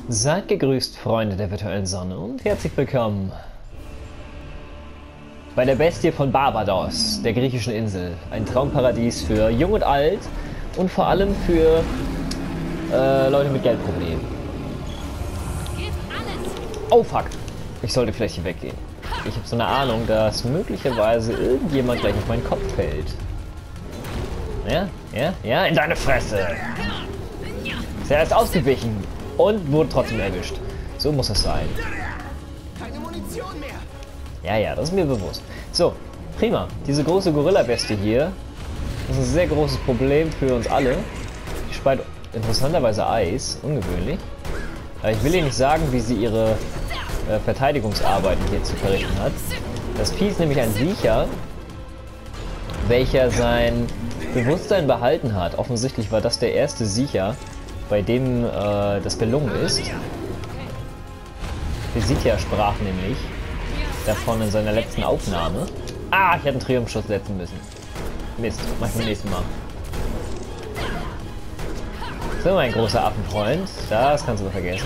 Seid gegrüßt, Freunde der virtuellen Sonne, und herzlich willkommen bei der Bestie von Barbados, der griechischen Insel. Ein Traumparadies für Jung und Alt und vor allem für Leute mit Geldproblemen. Oh fuck, ich sollte vielleicht hier weggehen. Ich habe so eine Ahnung, dass möglicherweise irgendjemand gleich auf meinen Kopf fällt. Ja, in deine Fresse! Ist er erst ausgewichen und wurde trotzdem erwischt. So muss es sein. Keine Munition mehr. Ja, das ist mir bewusst. So, prima. Diese große Gorilla-Bestie hier ist ein sehr großes Problem für uns alle. Die speit interessanterweise Eis, ungewöhnlich. Aber ich will Ihnen nicht sagen, wie sie ihre Verteidigungsarbeiten hier zu verrichten hat. Das Vieh ist nämlich ein Siecher, welcher sein Bewusstsein behalten hat. Offensichtlich war das der erste Siecher, bei dem das gelungen ist. Visitia sprach nämlich davon in seiner letzten Aufnahme. Ah, ich hätte einen Triumphschuss setzen müssen. Mist, mach ich beim nächsten Mal. So, mein großer Affenfreund, das kannst du vergessen.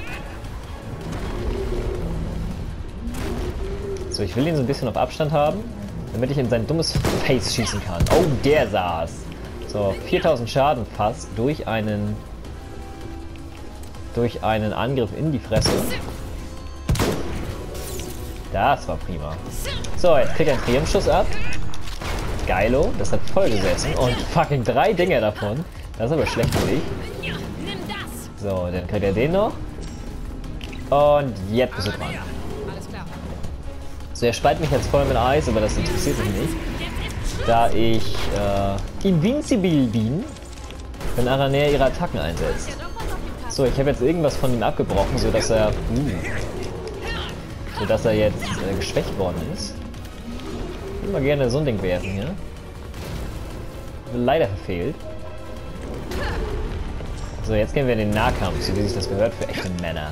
So, ich will ihn so ein bisschen auf Abstand haben, damit ich in sein dummes Face schießen kann. Oh, der saß. So, 4000 Schaden fast durch einen Angriff in die Fresse. Das war prima. So, jetzt kriegt er einen Triumphschuss ab. Geilo, das hat voll gesessen. Und fucking 3 Dinger davon. Das ist aber schlecht für dich. So, dann kriegt er den noch. Und jetzt bist du dran. So, er speit mich jetzt voll mit Eis, aber das interessiert mich nicht. Da ich invincible bin, wenn Aranea ihre Attacken einsetzt. So, ich habe jetzt irgendwas von ihm abgebrochen, sodass er jetzt geschwächt worden ist. Ich würde mal gerne so ein Ding werfen hier. Leider verfehlt. So, jetzt gehen wir in den Nahkampf, so wie sich das gehört für echte Männer.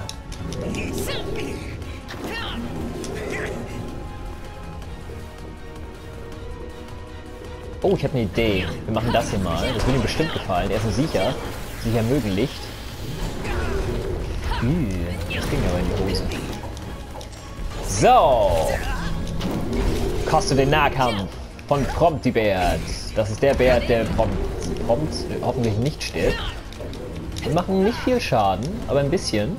Oh, ich habe eine Idee. Wir machen das hier mal. Das wird ihm bestimmt gefallen. Er ist ein Siecher. Siecher mögen Licht. Das ging aber in die Hose. So. Kostet den Nahkampf von Promptibert. Das ist der Bär, der prompt hoffentlich nicht stirbt. Wir machen nicht viel Schaden, aber ein bisschen.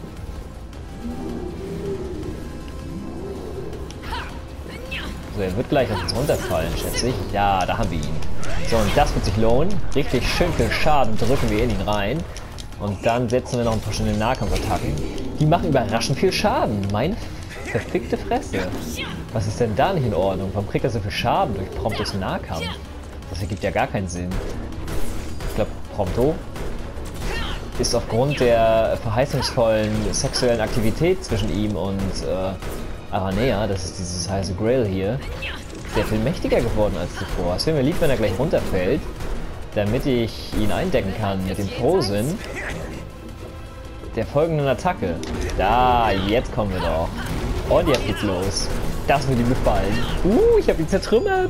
So, er wird gleich auf uns runterfallen, schätze ich. Ja, da haben wir ihn. So, und das wird sich lohnen. Richtig schön viel Schaden drücken wir in ihn rein. Und dann setzen wir noch ein paar schöne Nahkampfattacken. Die machen überraschend viel Schaden. Meine verfickte Fresse. Was ist denn da nicht in Ordnung? Warum kriegt er so viel Schaden durch Promptos Nahkampf? Das ergibt ja gar keinen Sinn. Ich glaube, Prompto ist aufgrund der verheißungsvollen sexuellen Aktivität zwischen ihm und Aranea, das ist dieses heiße Grail hier, sehr viel mächtiger geworden als zuvor. Es wäre mir lieb, wenn er gleich runterfällt, damit ich ihn eindecken kann mit dem Frozen der folgenden Attacke. Da, jetzt kommen wir doch. Und jetzt geht's los. Das wird ihm gefallen. Ich habe ihn zertrümmert.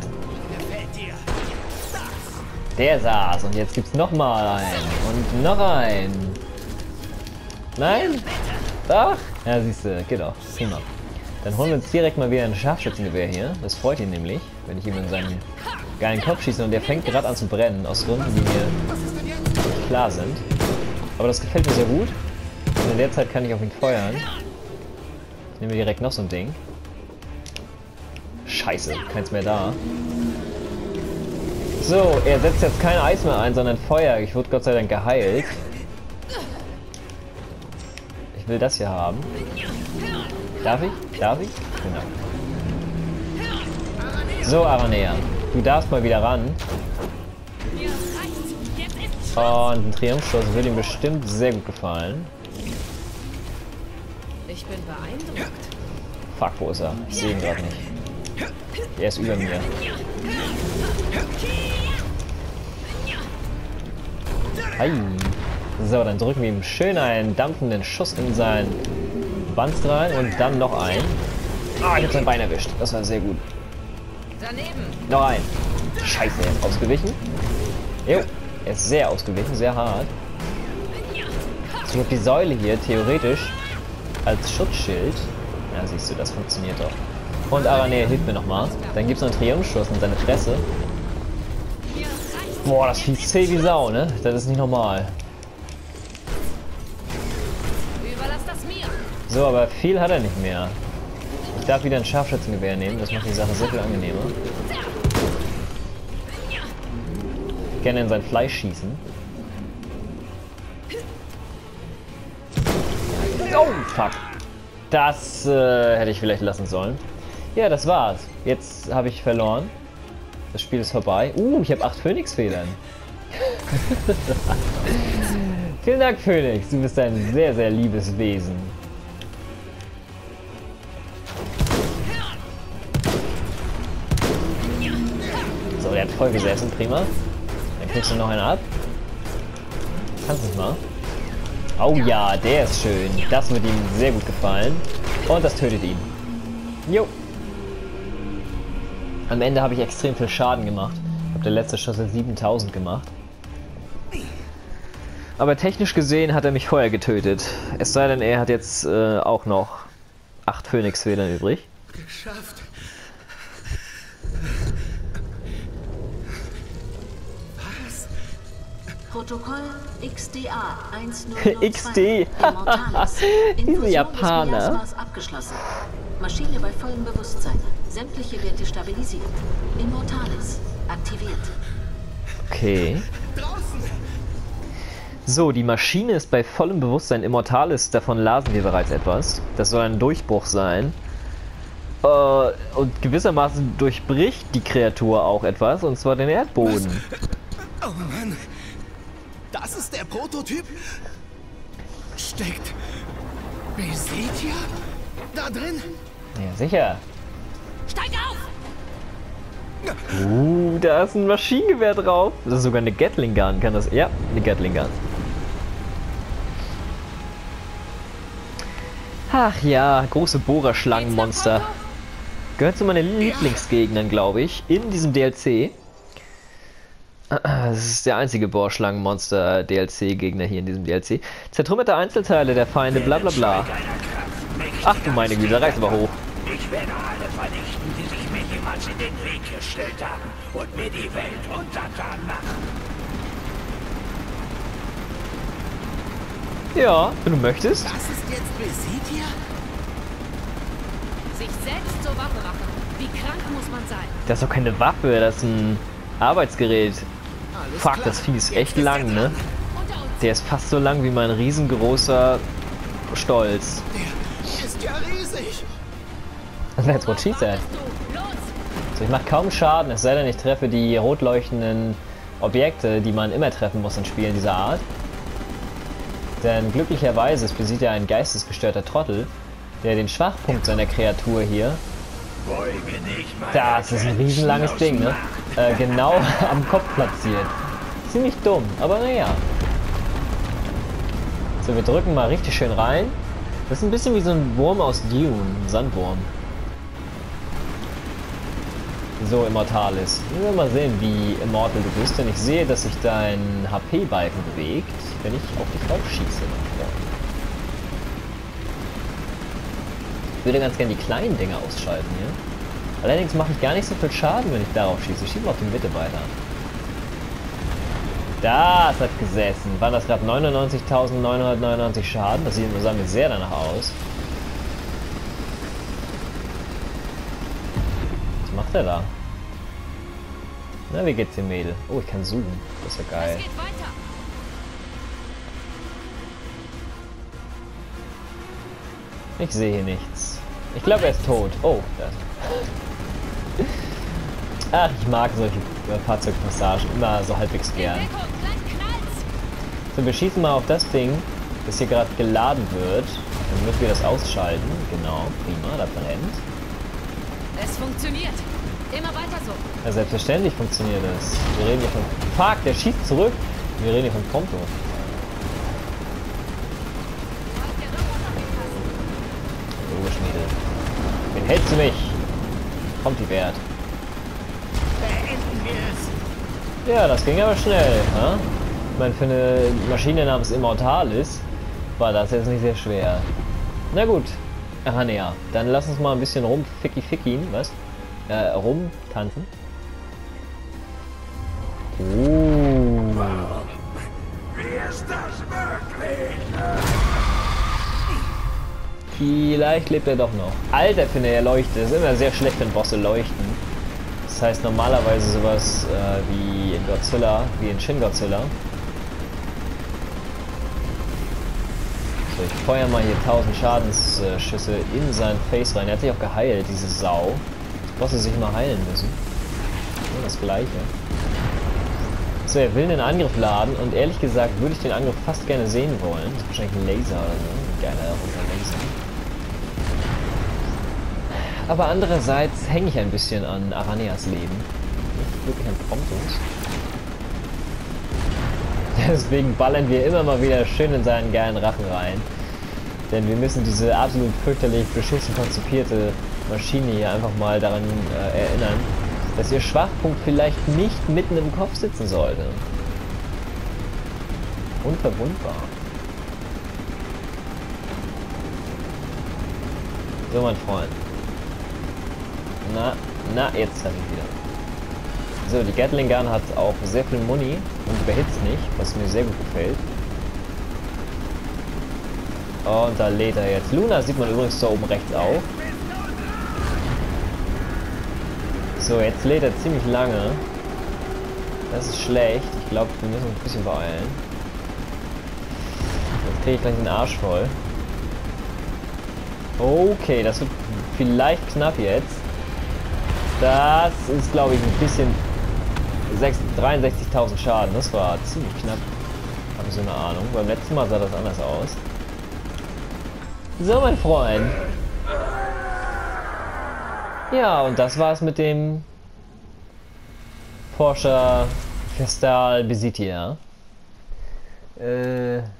Der saß. Und jetzt gibt's nochmal einen. Und noch einen. Nein? Doch? Ja, siehst du, geht doch. Prima. Dann holen wir uns direkt mal wieder ein Scharfschützengewehr hier. Das freut ihn nämlich, wenn ich ihm in seinen geilen Kopf schieße. Und der fängt gerade an zu brennen, aus Gründen, die mir nicht klar sind. Aber das gefällt mir sehr gut. Und in der Zeit kann ich auf ihn feuern. Ich nehme direkt noch so ein Ding. Scheiße, keins mehr da. So, er setzt jetzt kein Eis mehr ein, sondern Feuer. Ich wurde Gott sei Dank geheilt. Ich will das hier haben. Darf ich? Darf ich? Genau. So, Aranea. Du darfst mal wieder ran. Und ein Triumphschuss würde ihm bestimmt sehr gut gefallen. Ich bin beeindruckt. Fuck, wo ist er? Ich sehe ihn gerade nicht. Er ist über mir. Hi. So, dann drücken wir ihm schön einen dampfenden Schuss in sein Wanst rein und dann noch einen. Ah, ich hab sein Bein erwischt. Das war sehr gut. Daneben. Noch ein. Scheiße, er ist ausgewichen. Jo, er ist sehr ausgewichen, sehr hart. Ich habe die Säule hier theoretisch als Schutzschild. Ja, siehst du, das funktioniert doch. Und Aranea hilft mir nochmal. Dann gibt es noch einen Triumphschuss in seine Fresse. Boah, das Vieh ist zäh wie Sau, ne? Das ist nicht normal. So, aber viel hat er nicht mehr. Ich darf wieder ein Scharfschützengewehr nehmen, das macht die Sache sehr viel angenehmer. Ich kann in sein Fleisch schießen. Oh, fuck. Das hätte ich vielleicht lassen sollen. Ja, das war's. Jetzt habe ich verloren. Das Spiel ist vorbei. Ich habe 8 Phönix-Federn. Vielen Dank, Phönix. Du bist ein sehr, sehr liebes Wesen. So, der hat voll gesessen. Prima. Dann kriegst du noch einen ab. Kannst nicht mal. Oh ja, der ist schön. Das wird ihm sehr gut gefallen. Und das tötet ihn. Jo. Am Ende habe ich extrem viel Schaden gemacht. Ich habe der letzte Schuss 7000 gemacht. Aber technisch gesehen hat er mich vorher getötet. Es sei denn, er hat jetzt auch noch 8 Phönix-Federn übrig. Geschafft. Was? Protokoll XDA 1002. XD. Diese Japaner. Abgeschlossen. Maschine bei vollem Bewusstsein. Sämtliche Werte stabilisiert. Immortalis aktiviert. Okay. So, die Maschine ist bei vollem Bewusstsein. Immortalis, davon lasen wir bereits etwas. Das soll ein Durchbruch sein. Und gewissermaßen durchbricht die Kreatur auch etwas, und zwar den Erdboden. Was? Oh Mann. Das ist der Prototyp? Steckt Besetia da drin? Ja, sicher. Steig auf! Da ist ein Maschinengewehr drauf. Das ist sogar eine Gatling Gun. Kann das? Ja, eine Gatling Gun. Ach ja, große Bohrerschlangenmonster. Gehört zu meinen Lieblingsgegnern, glaube ich, in diesem DLC. Das ist der einzige Bohrschlangenmonster-DLC-Gegner hier in diesem DLC. Zertrümmerte Einzelteile der Feinde, bla bla bla. Ach du meine Güte, reiß aber hoch. Ich werde alle vernichten, die sich mir jemals in den Weg gestellt haben und mir die Welt untertan machen. Ja, wenn du möchtest. Das ist jetzt Besetia? Sich selbst zur Waffe machen. Wie krank muss man sein? Das ist doch keine Waffe, das ist ein Arbeitsgerät. Alles Fuck, klar. das Vieh ist Jetzt echt lang, ne? Unter uns. Der ist fast so lang wie mein riesengroßer Stolz. Der ist ja riesig. That's what she said. Los! So, ich mache kaum Schaden, es sei denn, ich treffe die rot leuchtenden Objekte, die man immer treffen muss in Spielen dieser Art. Denn glücklicherweise ist Besetia ein geistesgestörter Trottel, der den Schwachpunkt seiner Kreatur hier, das ist ein riesenlanges Ding, ne? Genau am Kopf platziert. Ziemlich dumm, aber naja. So, wir drücken mal richtig schön rein. Das ist ein bisschen wie so ein Wurm aus Dune, ein Sandwurm. So, Immortalis. Wir werden mal sehen, wie immortal du bist, denn ich sehe, dass sich dein HP-Balken bewegt, wenn ich auf dich raufschieße. Ich würde ganz gerne die kleinen Dinger ausschalten hier. Allerdings mache ich gar nicht so viel Schaden, wenn ich darauf schieße. Ich schiebe auf die Mitte weiter. Das hat gesessen. Waren das gerade 99.999 Schaden? Das sah mir sehr danach aus. Was macht er da? Na, wie geht's dem Mädel? Oh, ich kann zoomen. Das ist ja geil. Es geht weiter. Ich sehe hier nichts. Ich glaube, er ist tot. Oh, da. Ach, ich mag solche Fahrzeugpassagen immer so halbwegs gern. Deckung, gleich knallt's. So, wir schießen mal auf das Ding, das hier gerade geladen wird. Dann müssen wir das ausschalten. Genau, prima, da brennt. Es funktioniert. Immer weiter so. Ja, selbstverständlich funktioniert das. Wir reden hier von... Fuck, der schießt zurück. Wir reden hier von Konto. Halt der Roboter aufpassen. Logisch, Mädel. Wen hältst du mich? Kommt die Wert. Beenden wir es. Ja, das ging aber schnell. Ha? Ich meine, für eine Maschine namens Immortalis war das jetzt nicht sehr schwer. Na gut. Aha, ne, ja. Dann lass uns mal ein bisschen rumficki-fickien, was? Rumtanzen. Wie ist das möglich? Vielleicht lebt er doch noch. Alter, finde er leuchtet. Das ist immer sehr schlecht, wenn Bosse leuchten. Das heißt normalerweise sowas wie in Godzilla, wie in Shin Godzilla. So, ich feuer mal hier 1000 Schadensschüsse in sein Face rein. Er hat sich auch geheilt, diese Sau. Bosse sich immer heilen müssen. Nur das Gleiche. So, er will einen Angriff laden und ehrlich gesagt würde ich den Angriff fast gerne sehen wollen. Das ist wahrscheinlich ein Laser oder so. Ein geiler roter Laser. Aber andererseits hänge ich ein bisschen an Araneas Leben. Nicht wirklich an Promptos. Deswegen ballern wir immer mal wieder schön in seinen geilen Rachen rein. Denn wir müssen diese absolut fürchterlich beschissen konzipierte Maschine hier einfach mal daran erinnern, dass ihr Schwachpunkt vielleicht nicht mitten im Kopf sitzen sollte. Unverwundbar. So, mein Freund. Na, jetzt treffe ich wieder. So, die Gatling Gun hat auch sehr viel Muni und überhitzt nicht, was mir sehr gut gefällt. Und da lädt er jetzt. Luna sieht man übrigens da oben rechts auch. So, jetzt lädt er ziemlich lange. Das ist schlecht. Ich glaube, wir müssen uns ein bisschen beeilen. Jetzt kriege ich gleich den Arsch voll. Okay, das wird vielleicht knapp jetzt. Das ist, glaube ich, ein bisschen 63.000 Schaden. Das war ziemlich knapp. Habe ich so eine Ahnung. Beim letzten Mal sah das anders aus. So, mein Freund. Ja, und das war's mit dem Porsche Festal Besitia. Ja.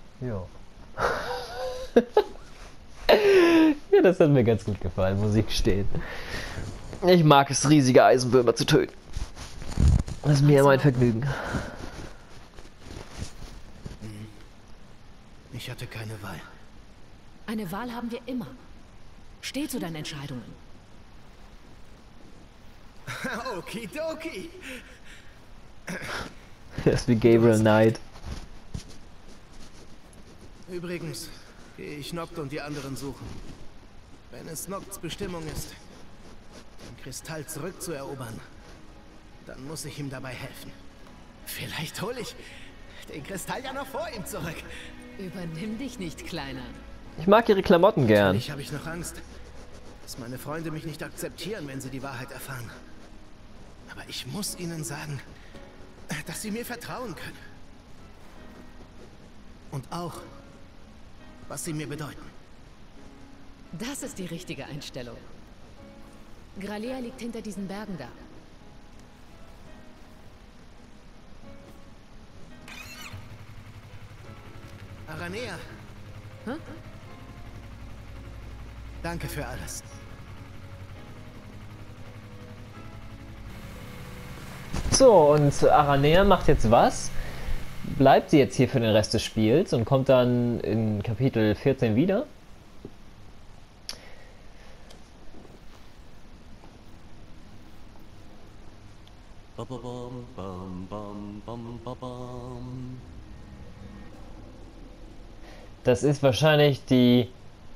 Ja, das hat mir ganz gut gefallen, muss ich gestehen. Ich mag es, riesige Eisenwürmer zu töten. Das ist mir mein Vergnügen. Ich hatte keine Wahl. Eine Wahl haben wir immer. Steh zu deinen Entscheidungen. Okidoki. Das ist wie Gabriel Knight. Übrigens, gehe ich Noct und die anderen suchen. Wenn es Nocts Bestimmung ist, den Kristall zurückzuerobern, dann muss ich ihm dabei helfen. Vielleicht hole ich den Kristall ja noch vor ihm zurück. Übernimm dich nicht, Kleiner. Ich mag ihre Klamotten gern. Natürlich habe ich noch Angst, dass meine Freunde mich nicht akzeptieren, wenn sie die Wahrheit erfahren. Aber ich muss ihnen sagen, dass sie mir vertrauen können. Und auch, was sie mir bedeuten. Das ist die richtige Einstellung. Gralea liegt hinter diesen Bergen da. Aranea. Hä? Danke für alles. So, und Aranea macht jetzt was? Bleibt sie jetzt hier für den Rest des Spiels und kommt dann in Kapitel 14 wieder? Das ist wahrscheinlich die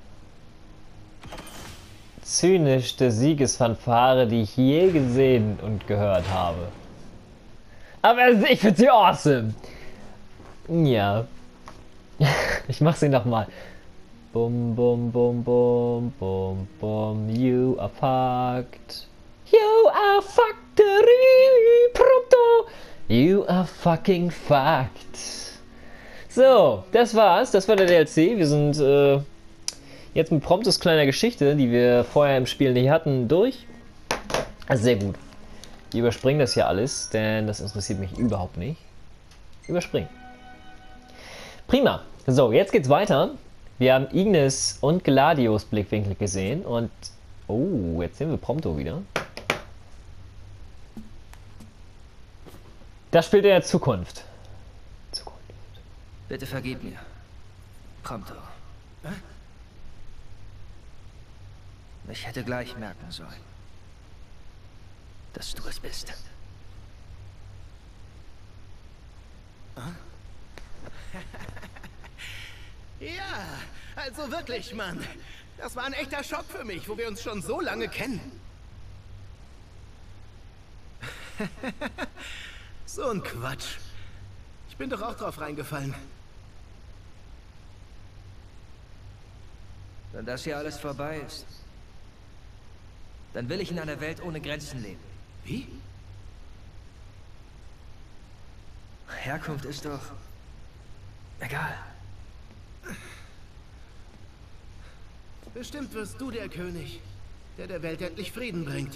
zynischste Siegesfanfare, die ich je gesehen und gehört habe. Aber ich finde sie awesome. Ja. Ich mach sie nochmal. Bum bum bum bum bum bum. You are fucked. You are fucked. Prompto. You are fucking fucked. So, das war's. Das war der DLC. Wir sind jetzt mit Promptos kleiner Geschichte, die wir vorher im Spiel nicht hatten, durch. Also sehr gut. Ich überspringe das hier alles, denn das interessiert mich überhaupt nicht. Überspringen. Prima. So, jetzt geht's weiter. Wir haben Ignis und Gladios Blickwinkel gesehen und... Oh, jetzt sehen wir Prompto wieder. Das spielt in der Zukunft. Bitte vergib mir. Prompto. Ich hätte gleich merken sollen, dass du es bist. Ja, also wirklich, Mann. Das war ein echter Schock für mich, wo wir uns schon so lange kennen. So ein Quatsch. Ich bin doch auch drauf reingefallen. Wenn das hier alles vorbei ist, dann will ich in einer Welt ohne Grenzen leben. Wie? Herkunft ist doch egal. Bestimmt wirst du der König, der der Welt endlich Frieden bringt.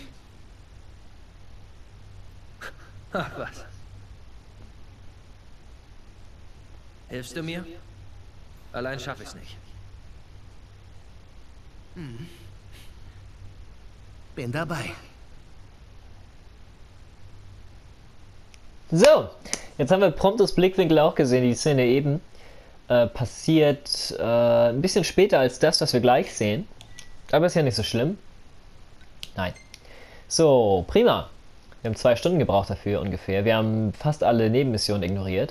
Ach was. Hilfst du mir? Allein schaffe ich's nicht. Bin dabei. So, jetzt haben wir Promptos Blickwinkel auch gesehen, die Szene eben. Passiert ein bisschen später als das, was wir gleich sehen. Aber ist ja nicht so schlimm. Nein. So, prima. Wir haben 2 Stunden gebraucht dafür ungefähr. Wir haben fast alle Nebenmissionen ignoriert.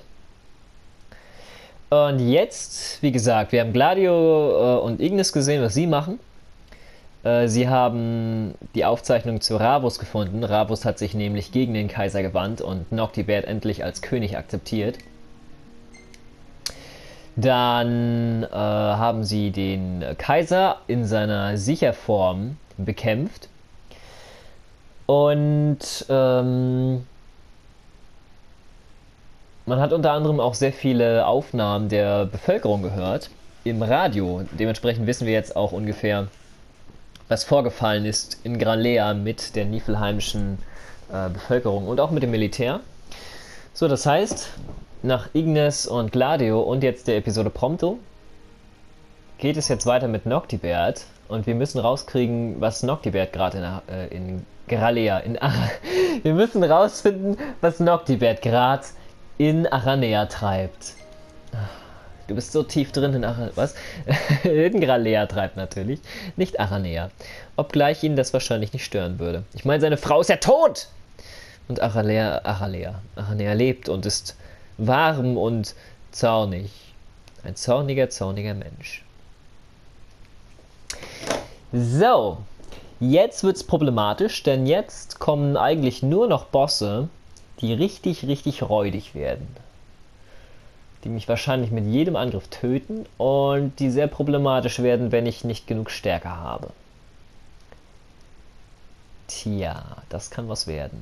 Und jetzt, wie gesagt, wir haben Gladio und Ignis gesehen, was sie machen. Sie haben die Aufzeichnung zu Ravus gefunden. Ravus hat sich nämlich gegen den Kaiser gewandt und Noctibert endlich als König akzeptiert. Dann haben sie den Kaiser in seiner Sicherform bekämpft. Und man hat unter anderem auch sehr viele Aufnahmen der Bevölkerung gehört im Radio. Dementsprechend wissen wir jetzt auch ungefähr, was vorgefallen ist in Granlea mit der niflheimischen Bevölkerung und auch mit dem Militär. So, das heißt, nach Ignis und Gladio und jetzt der Episode Prompto geht es jetzt weiter mit Noctibert und wir müssen rauskriegen, was Noctibert gerade in Granlea, wir müssen rausfinden, was Noctibert gerade in Aranea treibt. Du bist so tief drin in Aranea. Was? In Granlea treibt natürlich, nicht Aranea. Obgleich ihn das wahrscheinlich nicht stören würde. Ich meine, seine Frau ist ja tot! Und Aranea lebt und ist warm und zornig. Ein zorniger Mensch. So, jetzt wird's problematisch, denn jetzt kommen eigentlich nur noch Bosse, die richtig räudig werden. Die mich wahrscheinlich mit jedem Angriff töten und die sehr problematisch werden, wenn ich nicht genug Stärke habe. Tja, das kann was werden.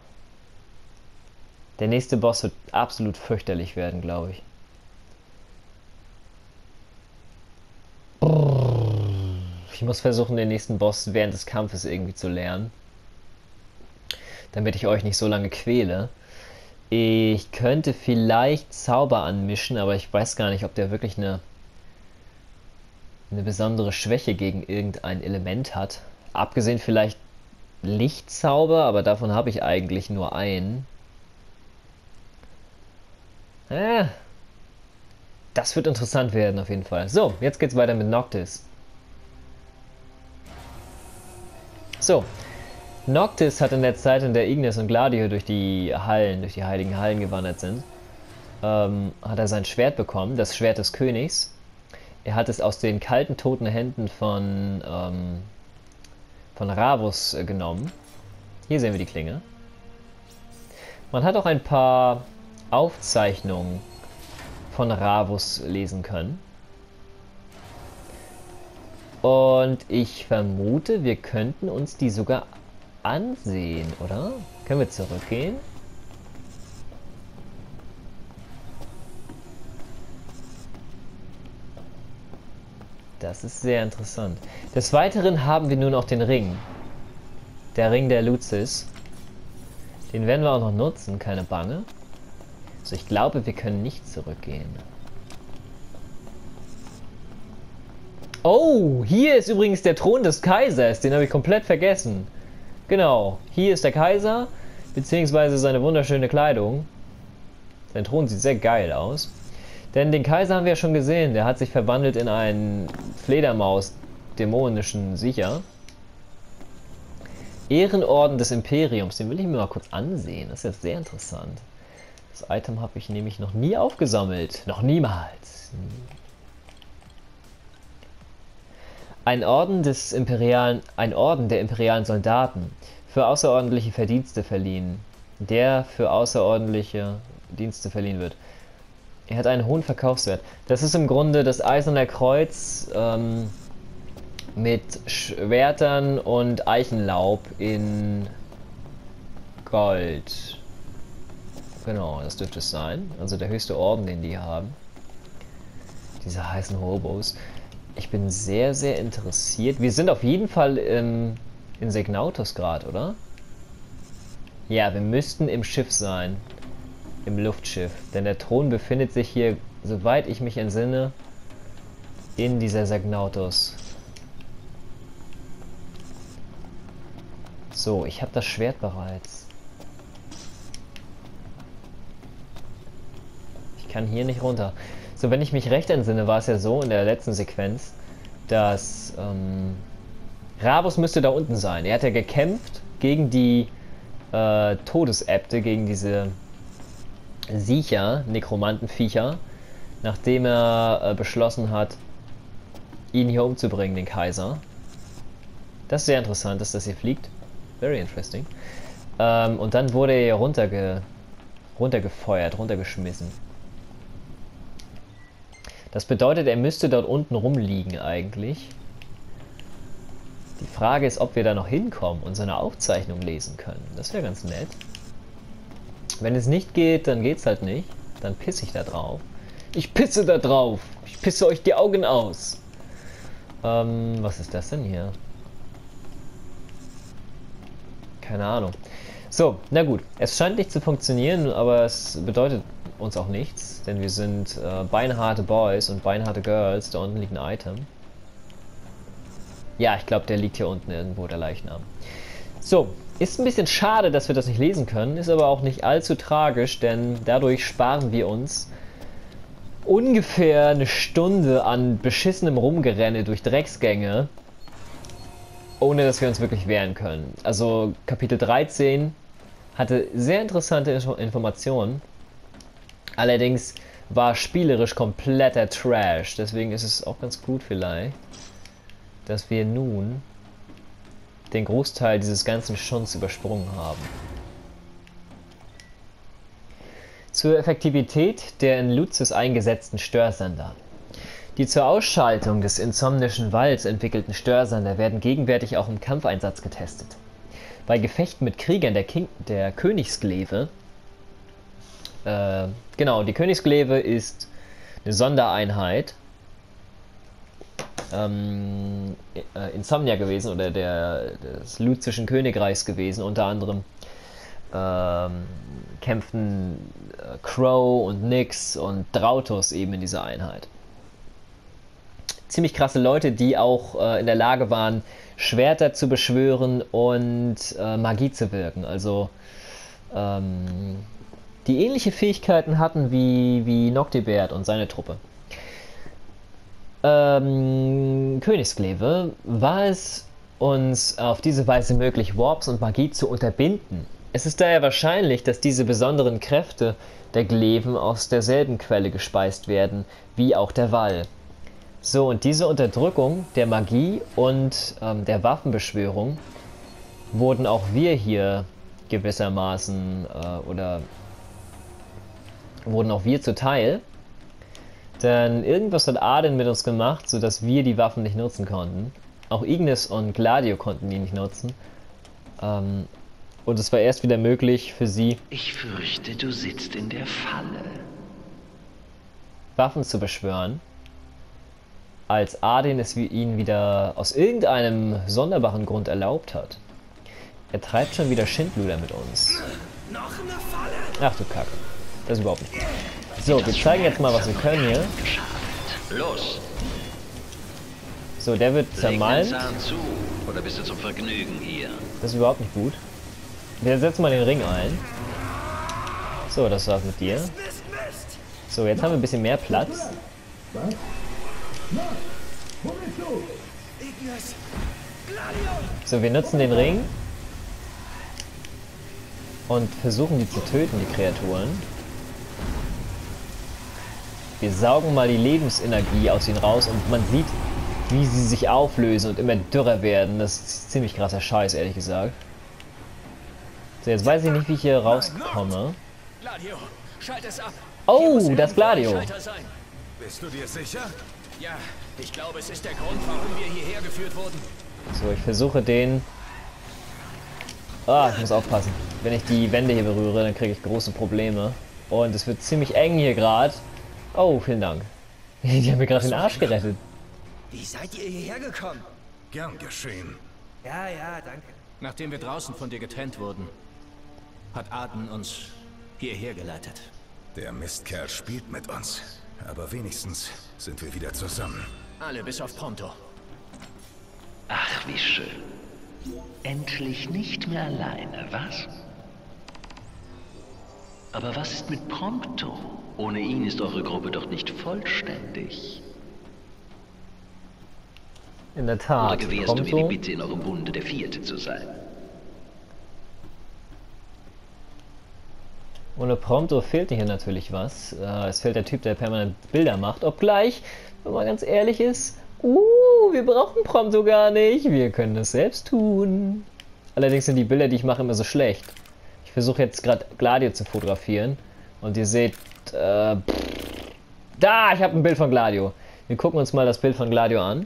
Der nächste Boss wird absolut fürchterlich werden, glaube ich. Ich muss versuchen, den nächsten Boss während des Kampfes irgendwie zu lernen, damit ich euch nicht so lange quäle. Ich könnte vielleicht Zauber anmischen, aber ich weiß gar nicht, ob der wirklich eine besondere Schwäche gegen irgendein Element hat. Abgesehen vielleicht Lichtzauber, aber davon habe ich eigentlich nur einen. Das wird interessant werden auf jeden Fall. So, jetzt geht's weiter mit Noctis. So, Noctis hat in der Zeit, in der Ignis und Gladio durch die heiligen Hallen gewandert sind, hat er sein Schwert bekommen, das Schwert des Königs. Er hat es aus den kalten, toten Händen von Ravus genommen. Hier sehen wir die Klinge. Man hat auch ein paar Aufzeichnungen von Ravus lesen können. Und ich vermute, wir könnten uns die sogar ansehen, oder? Können wir zurückgehen? Das ist sehr interessant. Des Weiteren haben wir nun auch den Ring. Der Ring der Lucis. Den werden wir auch noch nutzen, keine Bange. Also ich glaube, wir können nicht zurückgehen. Oh, hier ist übrigens der Thron des Kaisers. Den habe ich komplett vergessen. Genau, hier ist der Kaiser, beziehungsweise seine wunderschöne Kleidung. Sein Thron sieht sehr geil aus. Denn den Kaiser haben wir ja schon gesehen. Der hat sich verwandelt in einen Fledermaus-dämonischen Siecher. Ehrenorden des Imperiums. Den will ich mir mal kurz ansehen. Das ist jetzt sehr interessant. Das Item habe ich nämlich noch nie aufgesammelt. Noch niemals. Ein Orden der imperialen Soldaten. Für außerordentliche Verdienste verliehen. Der für außerordentliche Dienste verliehen wird. Er hat einen hohen Verkaufswert. Das ist im Grunde das Eiserne Kreuz mit Schwertern und Eichenlaub in Gold. Genau, das dürfte es sein. Also der höchste Orden, den die haben. Diese heißen Hobos. Ich bin sehr, sehr interessiert. Wir sind auf jeden Fall in Segnautos gerade, oder? Ja, wir müssten im Schiff sein. Im Luftschiff. Denn der Thron befindet sich hier, soweit ich mich entsinne, in dieser Segnautos. So, ich habe das Schwert bereits. Ich kann hier nicht runter. So, wenn ich mich recht entsinne, war es ja so in der letzten Sequenz, dass Ravus müsste da unten sein. Er hat ja gekämpft gegen die Todesäbte, gegen diese Siecher, Nekromantenviecher, nachdem er beschlossen hat, ihn hier umzubringen, den Kaiser. Das ist sehr interessant, dass das hier fliegt. Very interesting. Und dann wurde er hier runtergefeuert, runtergeschmissen. Das bedeutet, er müsste dort unten rumliegen eigentlich. Die Frage ist, ob wir da noch hinkommen und seine Aufzeichnung lesen können. Das wäre ganz nett. Wenn es nicht geht, dann geht's halt nicht. Dann pisse ich da drauf. Ich pisse da drauf! Ich pisse euch die Augen aus! Was ist das denn hier? Keine Ahnung. So, na gut. Es scheint nicht zu funktionieren, aber es bedeutet uns auch nichts. Denn wir sind beinharte Boys und beinharte Girls. Da unten liegt ein Item. Ja, ich glaube, der liegt hier unten irgendwo, der Leichnam. So, ist ein bisschen schade, dass wir das nicht lesen können. Ist aber auch nicht allzu tragisch, denn dadurch sparen wir uns ungefähr eine Stunde an beschissenem Rumgerenne durch Drecksgänge, ohne dass wir uns wirklich wehren können. Also Kapitel 13 hatte sehr interessante Informationen, allerdings war spielerisch kompletter Trash. Deswegen ist es auch ganz gut vielleicht, dass wir nun den Großteil dieses ganzen Schunds übersprungen haben. Zur Effektivität der in Lucis eingesetzten Störsender. Die zur Ausschaltung des insomnischen Walds entwickelten Störsender werden gegenwärtig auch im Kampfeinsatz getestet. Bei Gefechten mit Kriegern der Königsglaive, genau, die Königsglaive ist eine Sondereinheit, Insomnia gewesen, oder des Luzischen Königreichs gewesen. Unter anderem kämpften Crow und Nyx und Drautos eben in dieser Einheit. Ziemlich krasse Leute, die auch in der Lage waren, Schwerter zu beschwören und Magie zu wirken. Also die ähnliche Fähigkeiten hatten wie Noctibert und seine Truppe. Königsglaive war es uns auf diese Weise möglich, Warps und Magie zu unterbinden. Es ist daher wahrscheinlich, dass diese besonderen Kräfte der Glaiven aus derselben Quelle gespeist werden, wie auch der Wall. So, und diese Unterdrückung der Magie und der Waffenbeschwörung wurden auch wir hier gewissermaßen, oder wurden auch wir zuteil. Denn irgendwas hat Arden mit uns gemacht, sodass wir die Waffen nicht nutzen konnten. Auch Ignis und Gladio konnten die nicht nutzen. Und es war erst wieder möglich für sie, Ich fürchte, du sitzt in der Falle. Waffen zu beschwören, als Arden es ihnen wieder aus irgendeinem sonderbaren Grund erlaubt hat. Er treibt schon wieder Schindluder mit uns. Ach du Kacke. Das ist überhaupt nicht gut. So, wir zeigen jetzt mal, was wir können hier. Los, So, der wird zermalmt. zu, oder bist du zum Vergnügen hier? Das ist überhaupt nicht gut. Wir setzen mal den Ring ein. So, das war's mit dir. So, jetzt haben wir ein bisschen mehr Platz. So, wir nutzen den Ring. Und versuchen die zu töten, die Kreaturen. Wir saugen mal die Lebensenergie aus ihnen raus und man sieht, wie sie sich auflösen und immer dürrer werden. Das ist ziemlich krasser Scheiß, ehrlich gesagt. So, jetzt weiß ich nicht, wie ich hier rauskomme. Gladio, schalt es ab. Oh, das Gladio. Bist du dir sicher? Ja, ich glaube, es ist der Grund, warum wir hierher geführt wurden. So, ich versuche den... Ah, ich muss aufpassen. Wenn ich die Wände hier berühre, dann kriege ich große Probleme. Und es wird ziemlich eng hier gerade. Oh, vielen Dank. Die haben mir gerade den Arsch gerettet. Wie seid ihr hierher gekommen? Gern geschehen. Ja, danke. Nachdem wir draußen von dir getrennt wurden, hat Aden uns hierher geleitet. Der Mistkerl spielt mit uns. Aber wenigstens sind wir wieder zusammen. Alle bis auf Prompto. Ach, wie schön. Endlich nicht mehr alleine, was? Aber was ist mit Prompto? Ohne ihn ist eure Gruppe doch nicht vollständig. In der Tat, Oder gewährst du mir die Bitte, in eurem Bunde der Vierte zu sein? Ohne Prompto fehlt hier natürlich was. Es fehlt der Typ, der permanent Bilder macht. Obgleich, wenn man ganz ehrlich ist, wir brauchen Prompto gar nicht. Wir können das selbst tun. Allerdings sind die Bilder, die ich mache, immer so schlecht. Ich versuche jetzt gerade Gladio zu fotografieren. Und ihr seht, da, ich habe ein Bild von Gladio. Wir gucken uns mal das Bild von Gladio an.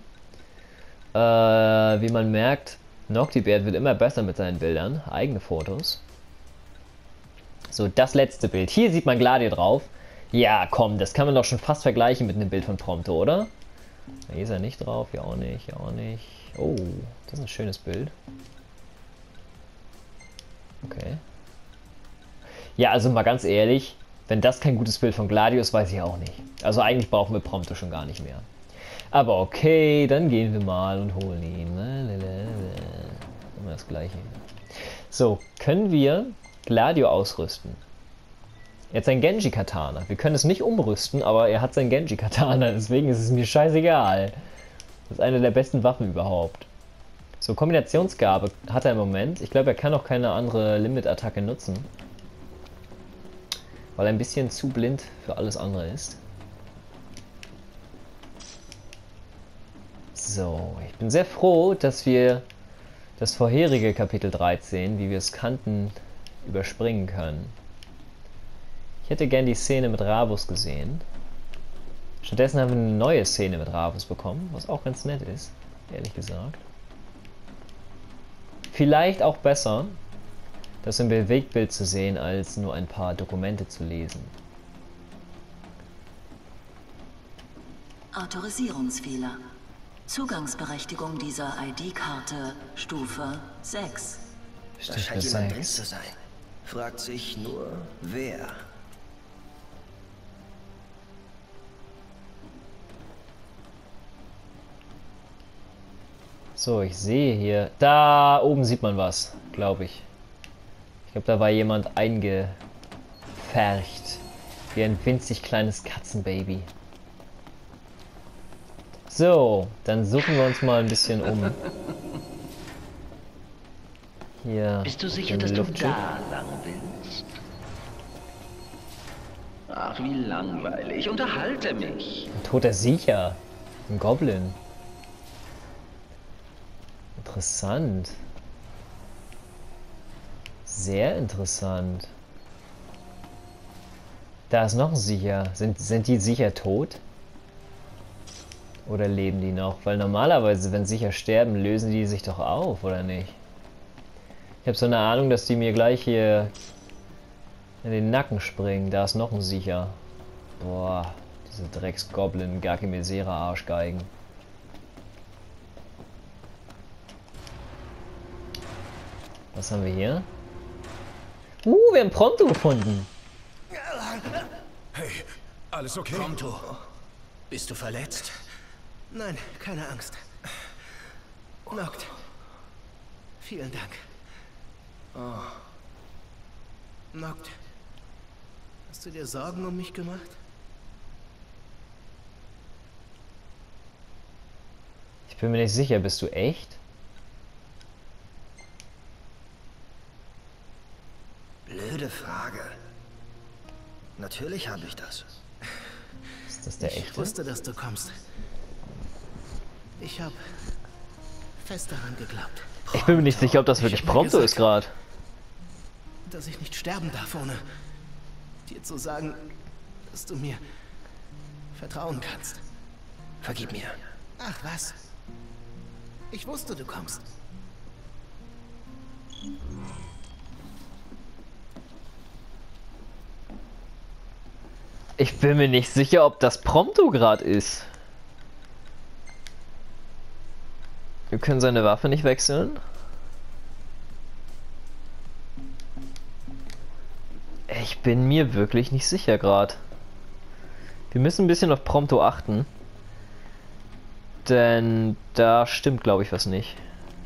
Wie man merkt, Noctibert wird immer besser mit seinen Bildern. Eigene Fotos. So, das letzte Bild. Hier sieht man Gladio drauf. Ja, komm, das kann man doch schon fast vergleichen mit einem Bild von Prompto, oder? Hier ist er nicht drauf, hier auch nicht, hier auch nicht. Oh, das ist ein schönes Bild. Okay. Ja, also mal ganz ehrlich, wenn das kein gutes Bild von Gladio ist, weiß ich auch nicht. Also eigentlich brauchen wir Prompto schon gar nicht mehr. Aber okay, dann gehen wir mal und holen ihn. Immer das Gleiche. So, können wir Gladio ausrüsten? Jetzt ein Genji-Katana. Wir können es nicht umrüsten, aber er hat sein Genji-Katana, deswegen ist es mir scheißegal. Das ist eine der besten Waffen überhaupt. So, Kombinationsgabe hat er im Moment. Ich glaube, er kann auch keine andere Limit-Attacke nutzen. Weil er ein bisschen zu blind für alles andere ist. So, ich bin sehr froh, dass wir das vorherige Kapitel 13, wie wir es kannten, überspringen können. Ich hätte gern die Szene mit Ravus gesehen. Stattdessen haben wir eine neue Szene mit Ravus bekommen, was auch ganz nett ist, ehrlich gesagt. Vielleicht auch besser, das im Bewegtbild zu sehen, als nur ein paar Dokumente zu lesen. Autorisierungsfehler. Zugangsberechtigung dieser ID-Karte Stufe 6. Da scheint jemand drin zu sein. Fragt sich nur, wer. So, ich sehe hier... Da oben sieht man was, glaube ich. Ich glaube, da war jemand eingefercht. Wie ein winzig kleines Katzenbaby. So, dann suchen wir uns mal ein bisschen um. Hier. Bist du sicher, dass du da lang willst? Ach, wie langweilig. Unterhalte mich. Ein toter Siecher. Ein Goblin. Interessant. Sehr interessant. Da ist noch ein Siecher. Sind die Siecher tot? Oder leben die noch? Weil normalerweise, wenn Siecher sterben, lösen die sich doch auf, oder nicht? Ich habe so eine Ahnung, dass die mir gleich hier in den Nacken springen. Da ist noch ein Siecher. Boah, diese Drecks-Goblin, Gakimesera Arschgeigen. Was haben wir hier? Wir haben Prompto gefunden. Hey, alles okay? Prompto, bist du verletzt? Nein, keine Angst. Noct. Vielen Dank. Noct. Hast du dir Sorgen um mich gemacht? Ich bin mir nicht sicher, bist du echt? Blöde Frage. Natürlich habe ich das. Ist das der Ich echte? wusste, dass du kommst. Ich habe fest daran geglaubt, Ich bin mir nicht sicher, ob das wirklich hab mir Prompto gesagt, ist gerade. dass ich nicht sterben darf, ohne dir zu sagen, dass du mir vertrauen kannst. Vergib mir. Ach was. Ich wusste, du kommst. Ich bin mir nicht sicher, ob das Prompto gerade ist. Wir können seine Waffe nicht wechseln. Ich bin mir wirklich nicht sicher gerade. Wir müssen ein bisschen auf Prompto achten. Denn da stimmt, glaube ich, was nicht.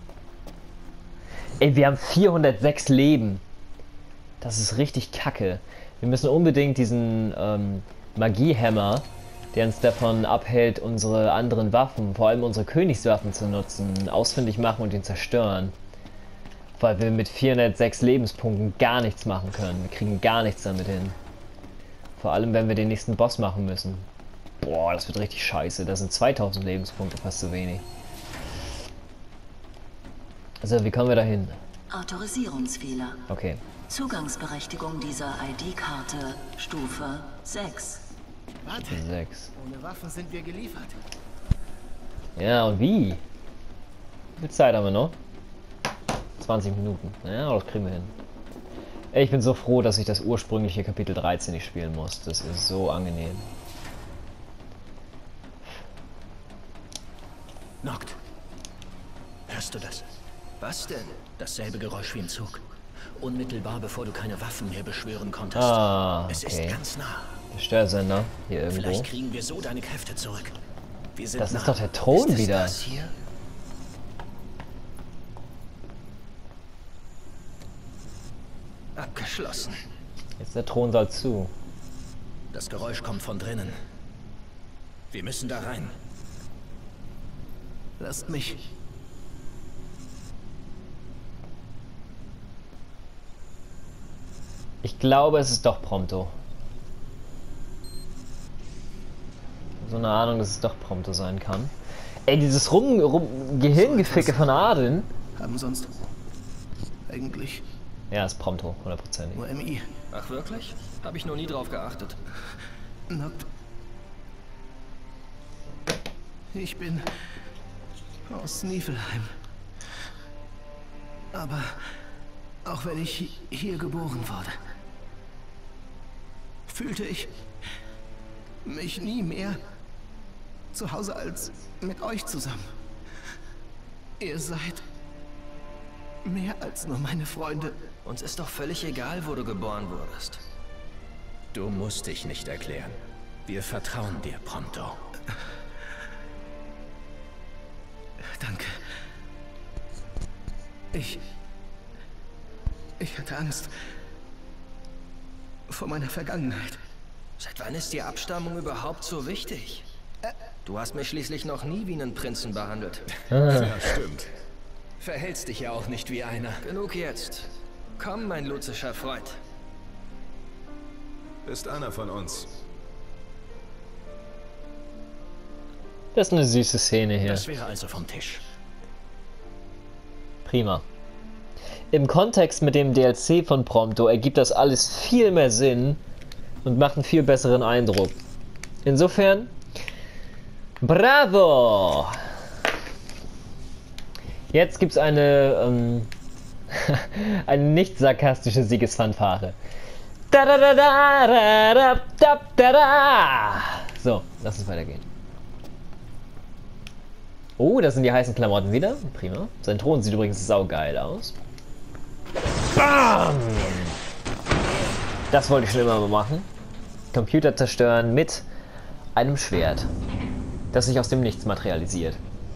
Ey, wir haben 406 Leben. Das ist richtig kacke. Wir müssen unbedingt diesen Magiehammer, der uns davon abhält, unsere anderen Waffen, vor allem unsere Königswaffen zu nutzen, ausfindig machen und ihn zerstören. Weil wir mit 406 Lebenspunkten gar nichts machen können. Wir kriegen gar nichts damit hin. Vor allem, wenn wir den nächsten Boss machen müssen. Boah, das wird richtig scheiße. Das sind 2000 Lebenspunkte, fast zu wenig. Also, wie kommen wir da hin? Autorisierungsfehler. Okay. Zugangsberechtigung dieser ID-Karte Stufe 6. Warte, 6. ohne Waffen sind wir geliefert. Ja, und wie? Wie viel Zeit haben wir noch? 20 Minuten. Ja, das kriegen wir hin. Ey, ich bin so froh, dass ich das ursprüngliche Kapitel 13 nicht spielen muss. Das ist so angenehm. Noct. Hörst du das? Was denn? Dasselbe Geräusch wie im Zug. Unmittelbar bevor du keine Waffen mehr beschwören konntest. Ah, Es ist okay. ganz nah. Der Störsender hier irgendwo. Vielleicht kriegen wir so deine Kräfte zurück. Wir sind Das nah. ist doch der Thron Ist es wieder. das hier? Abgeschlossen. Jetzt der Thronsaal zu. Das Geräusch kommt von drinnen. Wir müssen da rein. Lasst mich. Ich glaube, es ist doch Prompto. So eine Ahnung, dass es doch Prompto sein kann. Ey, dieses Gehirngeficke von Adeln. Haben sonst eigentlich Ja, ist Prompto, 100%. nur MI. Ach wirklich? Habe ich noch nie drauf geachtet. Noct. Ich bin aus Niflheim. Aber auch wenn ich hier geboren wurde, fühlte ich mich nie mehr zu Hause als mit euch zusammen. Ihr seid mehr als nur meine Freunde. Uns ist doch völlig egal, wo du geboren wurdest. Du musst dich nicht erklären. Wir vertrauen dir, Prompto. Danke. Ich hatte Angst vor meiner Vergangenheit. Seit wann ist die Abstammung überhaupt so wichtig? Du hast mich schließlich noch nie wie einen Prinzen behandelt. Ja, stimmt. Verhältst dich ja auch nicht wie einer. Genug jetzt. Komm, mein luzischer Freund. Ist einer von uns. Das ist eine süße Szene hier. Das wäre also vom Tisch. Prima. Im Kontext mit dem DLC von Prompto ergibt das alles viel mehr Sinn und macht einen viel besseren Eindruck. Insofern, bravo! Jetzt gibt es eine nicht sarkastische Siegesfanfare. So, lass uns weitergehen. Oh, das sind die heißen Klamotten wieder. Prima. Sein Thron sieht übrigens saugeil aus. Bam! Das wollte ich schon immer mal machen. Computer zerstören mit einem Schwert, das sich aus dem Nichts materialisiert.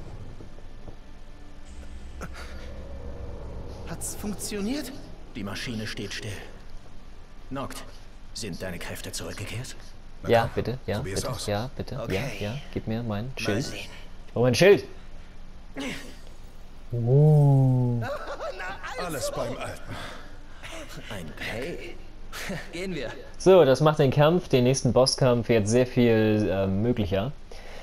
Hat's funktioniert? Die Maschine steht still. Noct, sind deine Kräfte zurückgekehrt? Ja, bitte, ja, probier's bitte, aus. ja, bitte, Okay. ja, gib mir mein Mal Schild. sehen. Oh, mein Schild! Alles beim Alten. Ein Pay. Gehen wir. So, das macht den Kampf, den nächsten Bosskampf jetzt sehr viel möglicher.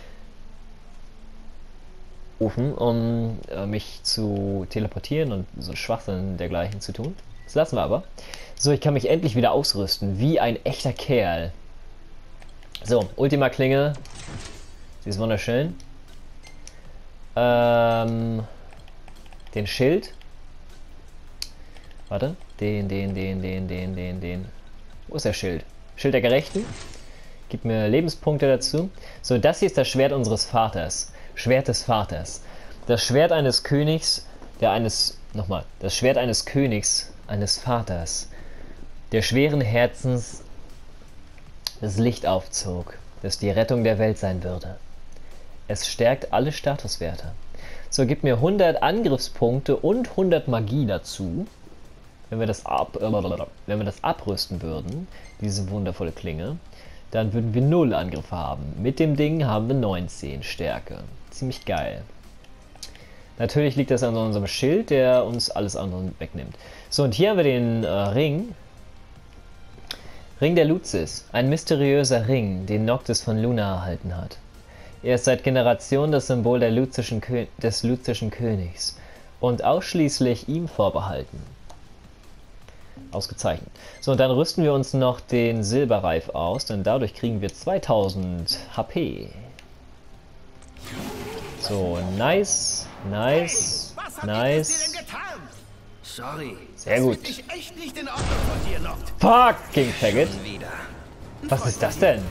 Um mich zu teleportieren und so Schwachsinn dergleichen zu tun. Das lassen wir aber. So, ich kann mich endlich wieder ausrüsten, wie ein echter Kerl. So, Ultima Klinge. Sie ist wunderschön. Den Schild. Warte. Den. Wo ist der Schild? Schild der Gerechten. Gib mir Lebenspunkte dazu. So, das hier ist das Schwert unseres Vaters. Schwert des Vaters. Das Schwert eines Königs, das Schwert eines Königs, eines Vaters, der schweren Herzens das Licht aufzog, das die Rettung der Welt sein würde. Es stärkt alle Statuswerte. So, gib mir 100 Angriffspunkte und 100 Magie dazu. Wenn wir das abrüsten würden, diese wundervolle Klinge, dann würden wir 0 Angriffe haben. Mit dem Ding haben wir 19 Stärke. Ziemlich geil. Natürlich liegt das an unserem Schild, der uns alles andere wegnimmt. So, und hier haben wir den Ring. Ring der Lucis. Ein mysteriöser Ring, den Noctis von Luna erhalten hat. Er ist seit Generationen das Symbol des luzischen Königs und ausschließlich ihm vorbehalten. Ausgezeichnet. So, und dann rüsten wir uns noch den Silberreif aus, denn dadurch kriegen wir 2000 HP. So, nice. Sorry. Sehr gut. Ich echt nicht in Ordnung von dir, Noct. Fucking Faggot. Wieder. Was ist das denn?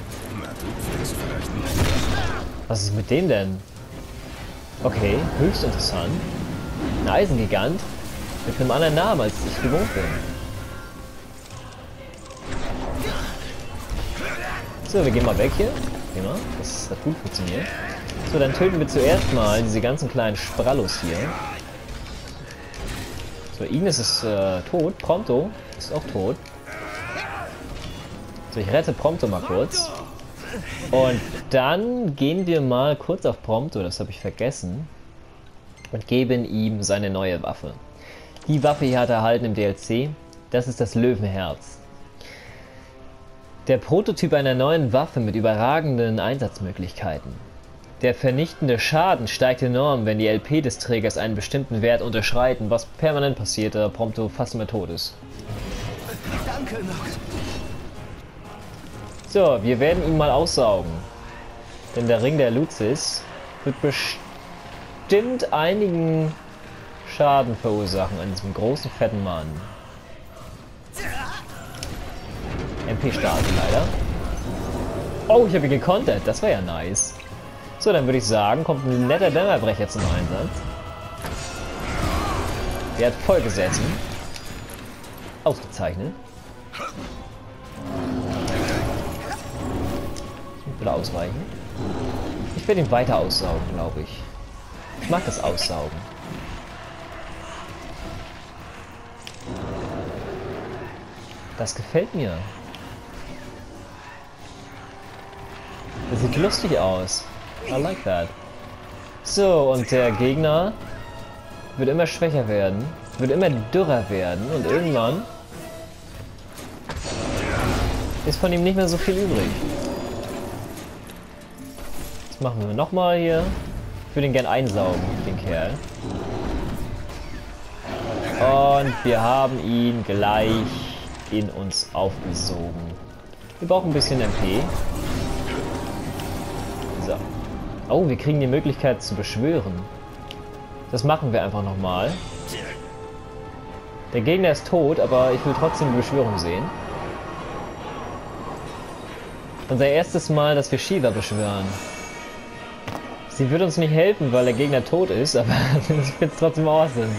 Was ist mit dem denn? Okay, höchst interessant. Ein Eisengigant mit einem anderen Namen, als ich gewohnt bin. So, wir gehen mal weg hier. Prima, das hat gut funktioniert. So, dann töten wir zuerst mal diese ganzen kleinen Sprallos hier. So, Ignis ist tot. Prompto ist auch tot. So, ich rette Prompto mal kurz. Und dann gehen wir mal kurz auf Prompto, das habe ich vergessen. Und geben ihm seine neue Waffe. Die Waffe hier hat er erhalten im DLC. Das ist das Löwenherz. Der Prototyp einer neuen Waffe mit überragenden Einsatzmöglichkeiten. Der vernichtende Schaden steigt enorm, wenn die LP des Trägers einen bestimmten Wert unterschreiten, was permanent passiert, da Prompto fast immer tot ist. Danke, Noct. So, wir werden ihn mal aussaugen. Denn der Ring der Lucis wird bestimmt einigen Schaden verursachen an diesem großen, fetten Mann. MP-Start leider. Oh, ich habe ihn gekontert. Das war ja nice. So, dann würde ich sagen, kommt ein netter Dämmerbrecher zum Einsatz. Der hat voll gesessen. Ausgezeichnet. Ich will ausweichen. Ich werde ihn weiter aussaugen, glaube ich. Ich mag das Aussaugen. Das gefällt mir. Das sieht lustig aus. I like that. So, und der Gegner wird immer schwächer werden, wird immer dürrer werden und irgendwann ist von ihm nicht mehr so viel übrig. Das machen wir nochmal hier. Ich würde ihn gern einsaugen, den Kerl. Und wir haben ihn gleich in uns aufgesogen. Wir brauchen ein bisschen MP. So. Oh, wir kriegen die Möglichkeit zu beschwören. Das machen wir einfach nochmal. Der Gegner ist tot, aber ich will trotzdem die Beschwörung sehen. Unser erstes Mal, dass wir Shiva beschwören. Sie wird uns nicht helfen, weil der Gegner tot ist, aber ich finde es trotzdem awesome.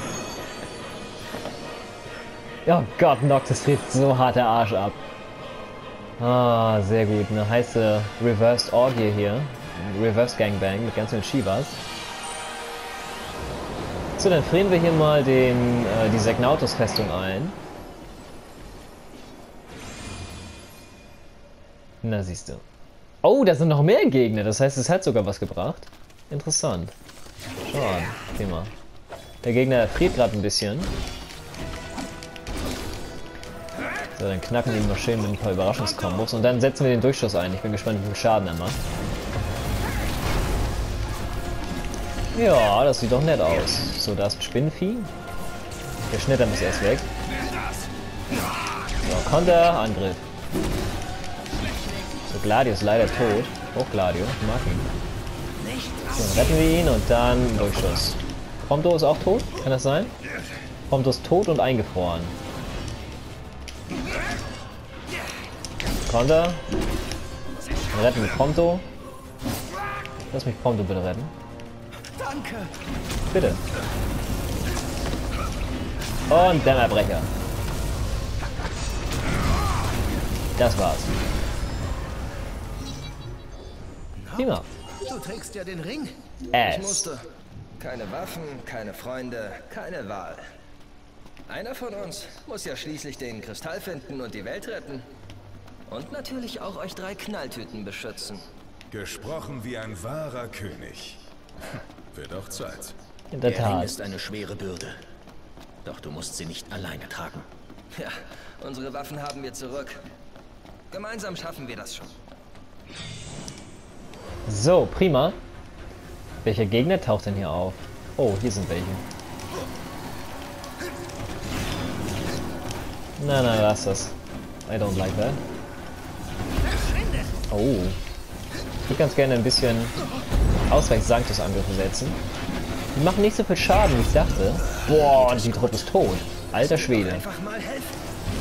Oh Gott, Noctis dreht so hart der Arsch ab. Ah, sehr gut. Eine heiße Reversed Orgie hier. Reverse Gangbang mit ganz vielen Shivas. So, dann frieren wir hier mal die Segnautus-Festung ein. Na, siehst du. Oh, da sind noch mehr Gegner. Das heißt, es hat sogar was gebracht. Interessant. Schau an. Prima. Der Gegner friert gerade ein bisschen. So, dann knacken wir ihn mal schön mit ein paar Überraschungskombos. Und dann setzen wir den Durchstoß ein. Ich bin gespannt, wie viel Schaden er macht. Ja, das sieht doch nett aus. So, da ist ein Spinnenvieh. Der Schnitter muss erst weg. So, Konter, Angriff. So, Gladio ist leider tot. Hoch Gladio, ich mag ihn. So, dann retten wir ihn und dann Durchschuss. Prompto ist auch tot, kann das sein? Prompto ist tot und eingefroren. Konter. Dann retten wir Prompto. Lass mich Prompto bitte retten. Danke. Bitte. Und Dämmerbrecher. Das war's. Prima. Du trägst ja den Ring. Ich musste. Keine Waffen, keine Freunde, keine Wahl. Einer von uns muss ja schließlich den Kristall finden und die Welt retten. Und natürlich auch euch 3 Knalltüten beschützen. Gesprochen wie ein wahrer König. Wird auch Zeit. In der Der Ring Tat. ist eine schwere Bürde. Doch du musst sie nicht alleine tragen. Ja, unsere Waffen haben wir zurück. Gemeinsam schaffen wir das schon. So, prima. Welcher Gegner taucht denn hier auf? Oh, hier sind welche. Nein, nein, lass das. I don't like that. Oh. Ich würde ganz gerne ein bisschen Ausweich-Sanctus-Angriffe setzen. Die machen nicht so viel Schaden, wie ich dachte. Boah, und die Truppe ist tot. Alter Schwede. Einfach mal helfen.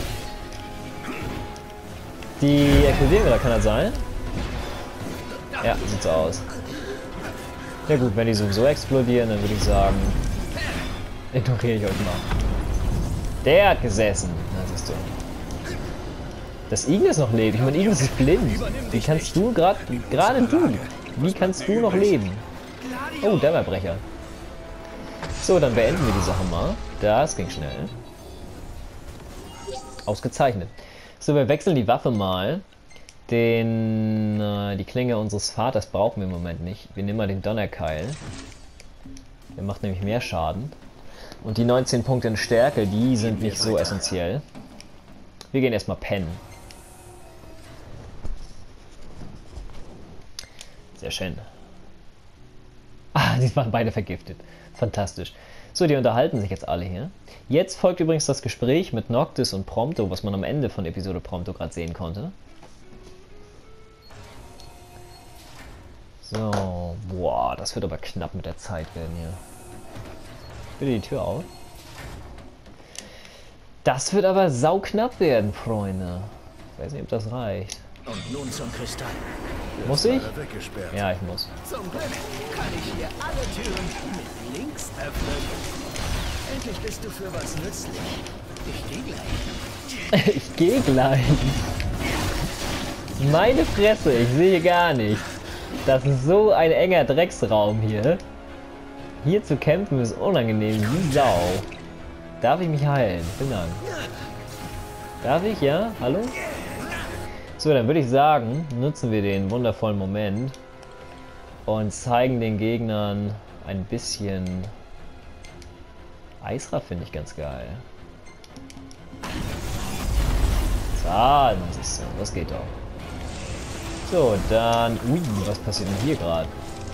Die explodieren wieder, kann das sein? Ja, sieht so aus. Ja gut, wenn die sowieso explodieren, dann würde ich sagen, ignoriere ich euch mal. Der hat gesessen. Na, siehst du. Dass Ignis noch lebt. Ich meine, Ignis ist blind. Wie kannst du gerade du, wie kannst du noch leben? Oh, Dämmerbrecher. So, dann beenden wir die Sache mal. Das ging schnell. Ausgezeichnet. So, wir wechseln die Waffe mal. Die Klinge unseres Vaters brauchen wir im Moment nicht. Wir nehmen mal den Donnerkeil. Der macht nämlich mehr Schaden. Und die 19 Punkte in Stärke, die sind nicht so essentiell. Wir gehen erstmal pennen. Sehr schön. Ah, die waren beide vergiftet. Fantastisch. So, die unterhalten sich jetzt alle hier. Jetzt folgt übrigens das Gespräch mit Noctis und Prompto, was man am Ende von Episode Prompto gerade sehen konnte. So, boah, das wird aber knapp mit der Zeit werden hier. Bitte die Tür auf. Das wird aber sauknapp werden, Freunde. Ich weiß nicht, ob das reicht. Und nun zum Kristall. Muss ich? Weggesperrt. Ja, ich muss. Zum Glück kann ich hier alle Türen mit links öffnen. Endlich bist du für was nützlich. Ich gehe gleich. Ich gehe gleich. Meine Fresse, ich sehe gar nichts. Das ist so ein enger Drecksraum hier. Hier zu kämpfen ist unangenehm wie Sau. Darf ich mich heilen? Vielen Dank. Darf ich? Ja? Hallo? So, dann würde ich sagen, nutzen wir den wundervollen Moment und zeigen den Gegnern ein bisschen Eisra, finde ich ganz geil. So, das geht doch. So, dann... Ui, was passiert denn hier gerade?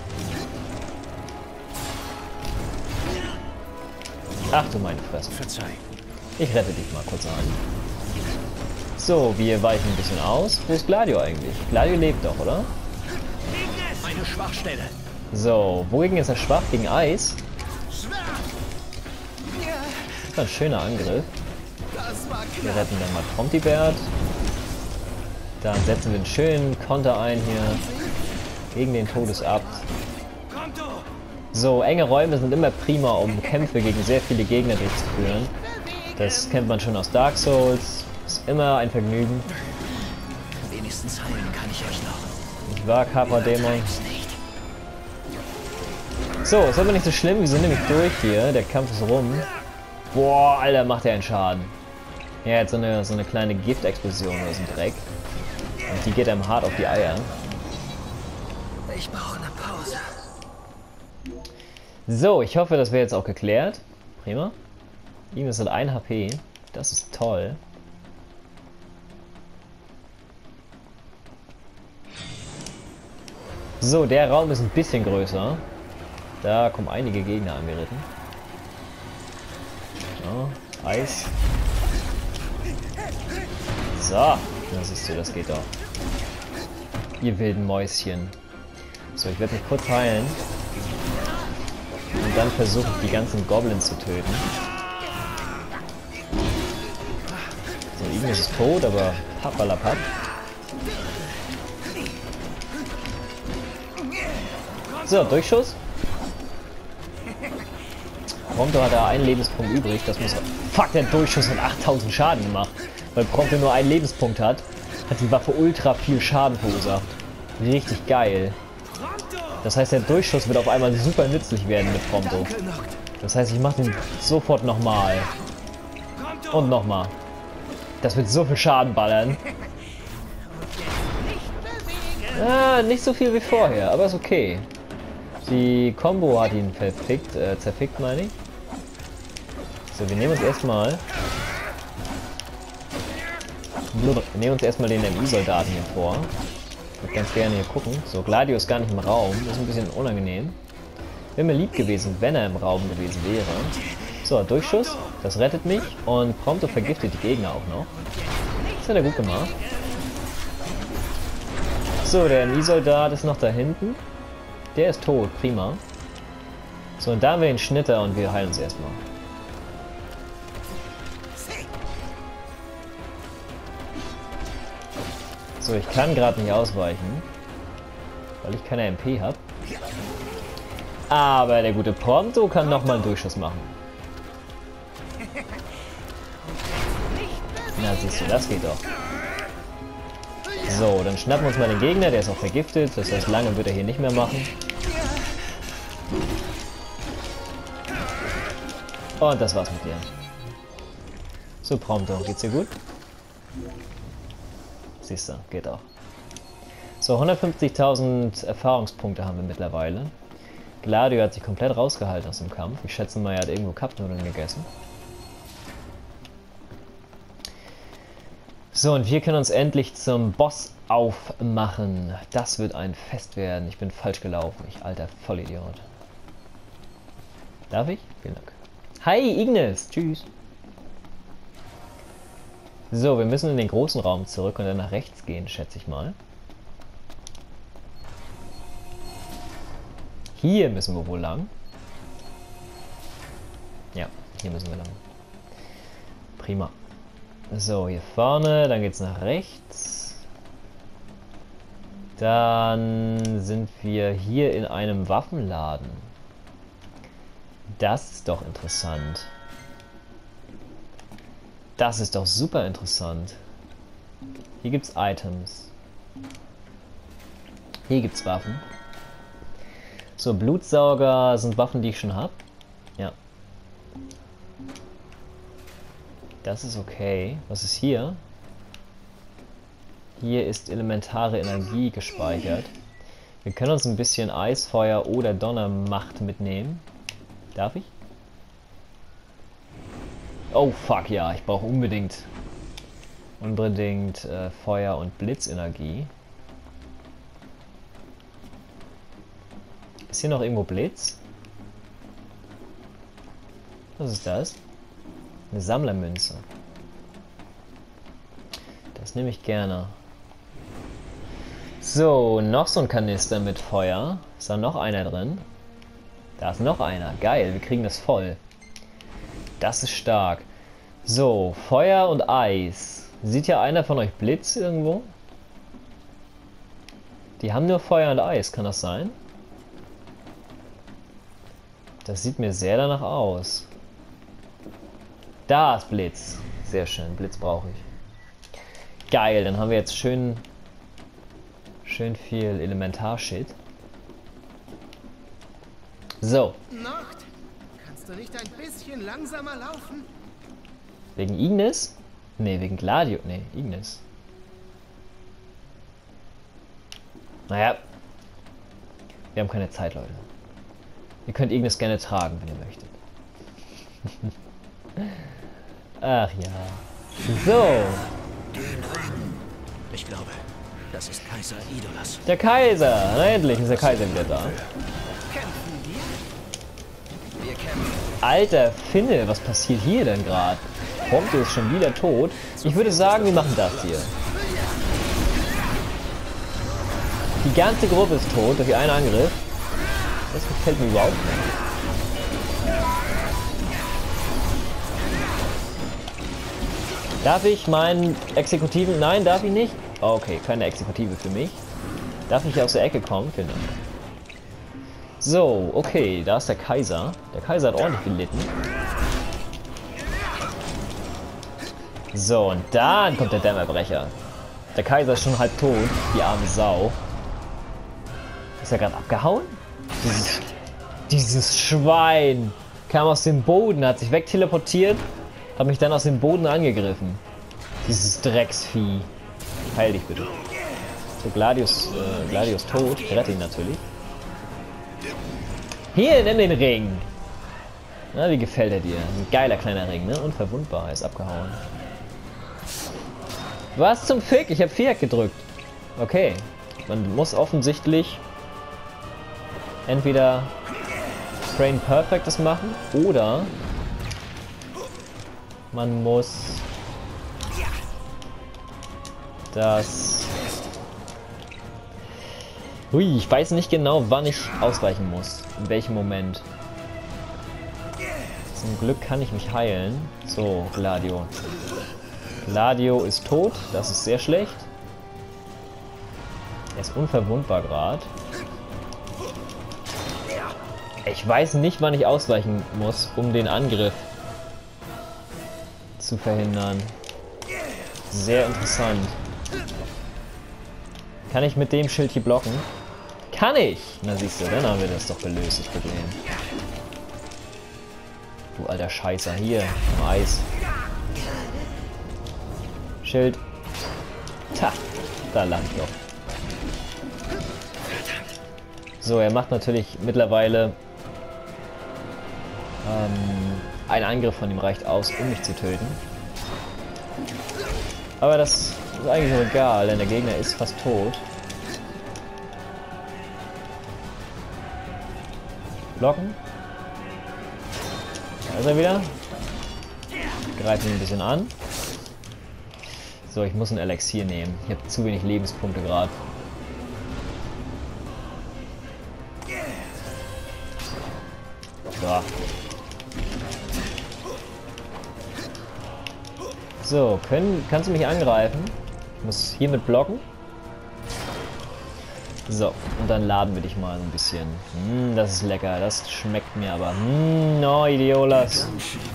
Ach du meine Fresse. Verzeih. Ich rette dich mal kurz an. So, wir weichen ein bisschen aus. Wo ist Gladio eigentlich? Gladio lebt doch, oder? Eine Schwachstelle. So, wogegen ist er schwach? Gegen Eis? Das war ein schöner Angriff. Wir retten dann mal Promptibert. Dann setzen wir einen schönen Konter ein hier. Gegen den Todesabt. So, enge Räume sind immer prima, um Kämpfe gegen sehr viele Gegner durchzuführen. Das kennt man schon aus Dark Souls. Ist immer ein Vergnügen. Wenigstens heilen kann ich euch noch. Nicht wahr, Kappa-Dämon? So, ist aber nicht so schlimm. Wir sind nämlich durch hier. Der Kampf ist rum. Boah, Alter, macht er einen Schaden. Ja, jetzt so eine kleine Giftexplosion oder so ein Dreck. Und die geht einem hart auf die Eier. Ich brauche eine Pause. So, ich hoffe, das wäre jetzt auch geklärt. Prima. Ignis hat 1 HP. Das ist toll. So, der Raum ist ein bisschen größer. Da kommen einige Gegner angeritten. So, Eis. So, da siehst du, das geht doch. Ihr wilden Mäuschen. So, ich werde mich kurz heilen. Und dann versuche ich, die ganzen Goblins zu töten. So, Ignis ist tot, aber pappalapapp. So, Durchschuss. Prompto hat da einen Lebenspunkt übrig. Das muss... Fuck, der Durchschuss hat 8000 Schaden gemacht. Weil Prompto nur einen Lebenspunkt hat die Waffe ultra viel Schaden verursacht. Richtig geil. Das heißt, der Durchschuss wird auf einmal super nützlich werden mit Prompto. Das heißt, ich mache den sofort nochmal. Und nochmal. Das wird so viel Schaden ballern. Ah, nicht so viel wie vorher, aber ist okay. Die Combo hat ihn zerfickt, meine ich. So, wir nehmen uns erstmal den MI-Soldaten hier vor. Ich würde ganz gerne hier gucken. So, Gladio ist gar nicht im Raum. Das ist ein bisschen unangenehm. Wäre mir lieb gewesen, wenn er im Raum gewesen wäre. So, Durchschuss. Das rettet mich. Und Prompto vergiftet die Gegner auch noch. Das hat er gut gemacht. So, der MI-Soldat ist noch da hinten. Der ist tot, prima. So, und da haben wir den Schnitter und wir heilen uns erstmal. So, ich kann gerade nicht ausweichen, weil ich keine MP habe. Aber der gute Prompto kann nochmal einen Durchschuss machen. Na, siehst du, das geht doch. So, dann schnappen wir uns mal den Gegner, der ist auch vergiftet, das heißt, lange wird er hier nicht mehr machen. Und das war's mit dir. So, Prompto, geht's dir gut? Siehst du, geht auch. So, 150.000 Erfahrungspunkte haben wir mittlerweile. Gladio hat sich komplett rausgehalten aus dem Kampf. Ich schätze mal, er hat irgendwo Cup-Nudeln gegessen. So, und wir können uns endlich zum Boss aufmachen. Das wird ein Fest werden. Ich bin falsch gelaufen, ich alter Vollidiot. Darf ich? Vielen Dank. Hi, Ignis! Tschüss! So, wir müssen in den großen Raum zurück und dann nach rechts gehen, schätze ich mal. Hier müssen wir wohl lang. Ja, hier müssen wir lang. Prima. So, hier vorne, dann geht's nach rechts. Dann sind wir hier in einem Waffenladen. Das ist doch interessant. Das ist doch super interessant. Hier gibt's Items. Hier gibt's Waffen. So, Blutsauger sind Waffen, die ich schon habe. Ja. Das ist okay. Was ist hier? Hier ist elementare Energie gespeichert. Wir können uns ein bisschen Eis, Feuer oder Donnermacht mitnehmen. Darf ich? Oh fuck ja, ich brauche unbedingt Feuer- und Blitzenergie. Ist hier noch irgendwo Blitz? Was ist das? Eine Sammlermünze. Das nehme ich gerne. So, noch so ein Kanister mit Feuer. Ist da noch einer drin? Da ist noch einer. Geil, wir kriegen das voll. Das ist stark. So, Feuer und Eis. Sieht ja einer von euch Blitz irgendwo? Die haben nur Feuer und Eis, kann das sein? Das sieht mir sehr danach aus. Da ist Blitz. Sehr schön, Blitz brauche ich. Geil, dann haben wir jetzt schön viel Elementarshit. So. Noct, kannst du nicht ein bisschen langsamer laufen? Wegen Ignis? Ne, wegen Gladio. Ne, Ignis. Naja. Wir haben keine Zeit, Leute. Ihr könnt Ignis gerne tragen, wenn ihr möchtet. Ach ja. So. Ich glaube, das ist Kaiser Idolas. Der Kaiser. Na, endlich ist der Kaiser wieder da. Alter Finne, was passiert hier denn gerade? Prompto ist schon wieder tot. Ich würde sagen, wir machen das hier. Die ganze Gruppe ist tot durch einen Angriff. Das gefällt mir überhaupt nicht. Darf ich meinen Exekutiven... Nein, darf ich nicht? Okay, keine Exekutive für mich. Darf ich hier aus der Ecke kommen? Genau. So, okay, da ist der Kaiser. Der Kaiser hat ordentlich gelitten. So, und dann kommt der Dämmerbrecher. Der Kaiser ist schon halb tot, die arme Sau. Ist er gerade abgehauen? Dieses Schwein kam aus dem Boden, hat sich wegteleportiert, hat mich dann aus dem Boden angegriffen. Dieses Drecksvieh. Heil dich bitte. So, Gladius tot. Ich rette ihn natürlich. Hier, nimm den Ring. Na, wie gefällt er dir? Ein geiler kleiner Ring, ne? Unverwundbar, ist abgehauen. Was zum Fick? Ich habe Viereck gedrückt. Okay. Man muss offensichtlich entweder Brain Perfect das machen oder man muss das... Hui, ich weiß nicht genau, wann ich ausweichen muss. In welchem Moment. Zum Glück kann ich mich heilen. So, Gladio. Gladio ist tot. Das ist sehr schlecht. Er ist unverwundbar gerade. Ich weiß nicht, wann ich ausweichen muss, um den Angriff zu verhindern. Sehr interessant. Kann ich mit dem Schild hier blocken? Kann ich! Na siehst du, dann haben wir das doch gelöst, das Problem. Du alter Scheißer, hier, im Eis. Schild. Ta, da lang doch. So, er macht natürlich mittlerweile ein Angriff von ihm reicht aus, um mich zu töten. Aber das ist eigentlich auch egal, denn der Gegner ist fast tot. Blocken. Da ist er wieder. Greifen ihn ein bisschen an. So, ich muss ein Elixier nehmen. Ich habe zu wenig Lebenspunkte gerade. So. So, kannst du mich angreifen? Ich muss hiermit blocken. So, und dann laden wir dich mal ein bisschen. Das ist lecker, das schmeckt mir aber. No, Idiolas.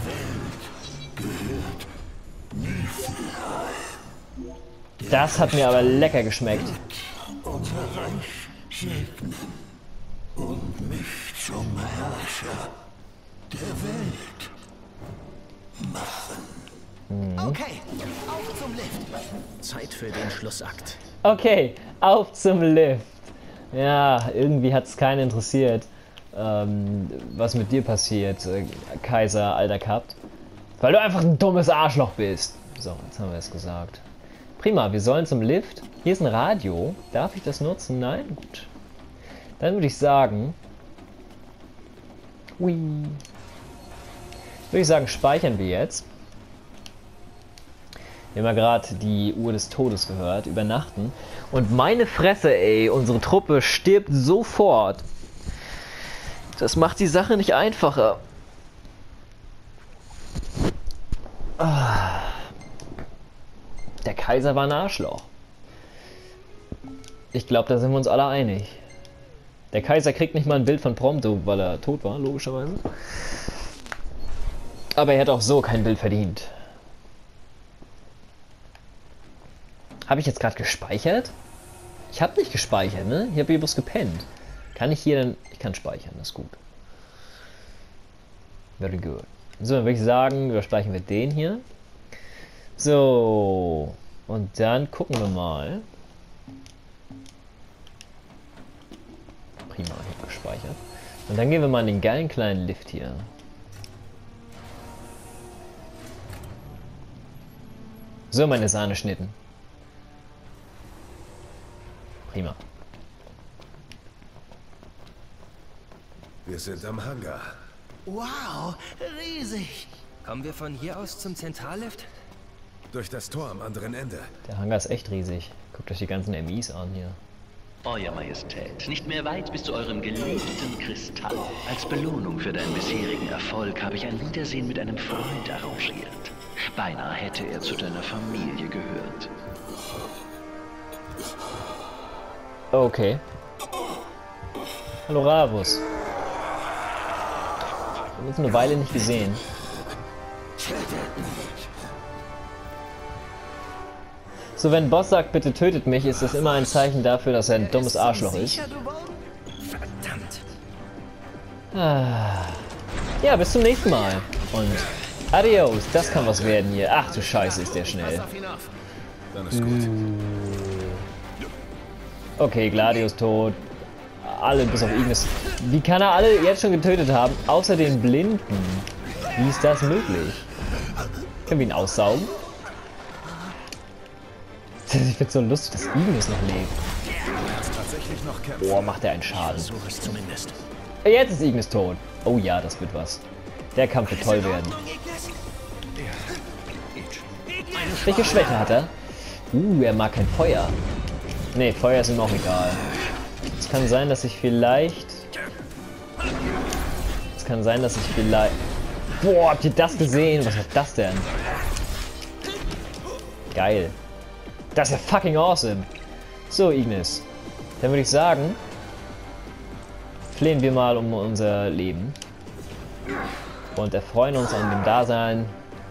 Das hat mir aber lecker geschmeckt. Unser Reich segnen und mich zum Herrscher der Welt machen. Okay, auf zum Lift. Zeit für den Schlussakt. Okay, auf zum Lift. Ja, irgendwie hat es keinen interessiert, was mit dir passiert, Kaiser Alter Kapt. Weil du einfach ein dummes Arschloch bist. So, jetzt haben wir es gesagt. Prima, wir sollen zum Lift. Hier ist ein Radio. Darf ich das nutzen? Nein? Gut. Dann würde ich sagen... speichern wir jetzt. Wir haben ja gerade die Uhr des Todes gehört. Übernachten. Und meine Fresse, ey. Unsere Truppe stirbt sofort. Das macht die Sache nicht einfacher. Der Kaiser war ein Arschloch. Ich glaube, da sind wir uns alle einig. Der Kaiser kriegt nicht mal ein Bild von Prompto, weil er tot war, logischerweise. Aber er hat auch so kein Bild verdient. Habe ich jetzt gerade gespeichert? Ich habe nicht gespeichert, ne? Ich habe hier bloß gepennt. Kann ich hier dann... Ich kann speichern, das ist gut. Very good. So, dann würde ich sagen, überspeichern wir den hier. So. Und dann gucken wir mal. Prima, ich habe gespeichert. Und dann gehen wir mal in den geilen kleinen Lift hier. So, meine Sahneschnitten. Prima. Wir sind am Hangar. Wow, riesig. Kommen wir von hier aus zum Zentrallift? Durch das Tor am anderen Ende. Der Hangar ist echt riesig. Guckt euch die ganzen MIs an hier. Euer Majestät, nicht mehr weit bis zu eurem geliebten Kristall. Als Belohnung für deinen bisherigen Erfolg habe ich ein Wiedersehen mit einem Freund arrangiert. Beinahe hätte er zu deiner Familie gehört. Okay. Hallo Ravus. Wir haben uns eine Weile nicht gesehen. So, wenn Boss sagt, bitte tötet mich, ist das immer ein Zeichen dafür, dass er ein dummes Arschloch ist. Verdammt. Ah. Ja, bis zum nächsten Mal. Und adios, das kann was werden hier. Ach du Scheiße, ist der schnell. Dann ist gut. Okay, Gladius tot. Alle bis auf Ignis. Wie kann er alle jetzt schon getötet haben, außer den Blinden? Wie ist das möglich? Können wir ihn aussaugen? Ich find's so lustig, dass Ignis noch lebt. Tatsächlich noch kämpfen. Boah, macht er einen Schaden. Such es zumindest. Jetzt ist Ignis tot. Oh ja, das wird was. Der Kampf wird toll werden. Welche Schwäche hat er? Er mag kein Feuer. Ne, Feuer ist ihm auch egal. Es kann sein, dass ich vielleicht... Boah, habt ihr das gesehen? Was war das denn? Geil. Das ist ja fucking awesome. So, Ignis. Dann würde ich sagen, flehen wir mal um unser Leben. Und erfreuen uns an dem Dasein,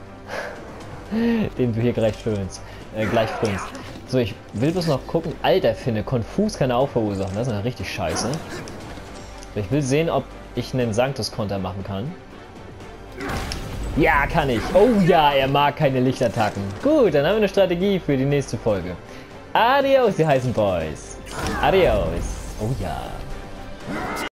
den du hier gleich frönst. So, ich will bloß noch gucken. Alter, finde, Konfus kann er auch verursachen. Das ist ja richtig scheiße. Ich will sehen, ob ich einen Sanctus-Konter machen kann. Ja, kann ich. Oh ja, er mag keine Lichtattacken. Gut, dann haben wir eine Strategie für die nächste Folge. Adios, die heißen Boys. Adios. Oh ja.